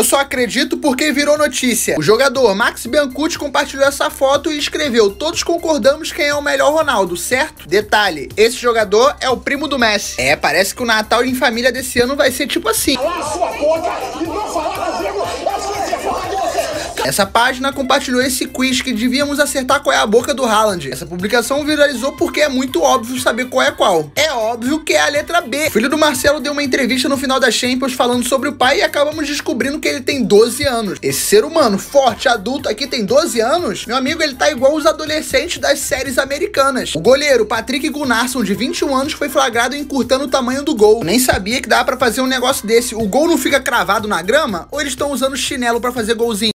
Eu só acredito porque virou notícia. O jogador Max Biancucci compartilhou essa foto e escreveu: todos concordamos quem é o melhor Ronaldo, certo? Detalhe, esse jogador é o primo do Messi. Parece que o Natal em família desse ano vai ser tipo assim. Essa página compartilhou esse quiz que devíamos acertar qual é a boca do Haaland. Essa publicação viralizou porque é muito óbvio saber qual é qual. É óbvio que é a letra B. O filho do Marcelo deu uma entrevista no final da Champions falando sobre o pai e acabamos descobrindo que ele tem 12 anos. Esse ser humano forte, adulto aqui tem 12 anos? Meu amigo, ele tá igual os adolescentes das séries americanas. O goleiro Patrick Gunnarsson, de 21 anos, foi flagrado encurtando o tamanho do gol. Eu nem sabia que dava pra fazer um negócio desse. O gol não fica cravado na grama? Ou eles estão usando chinelo pra fazer golzinho?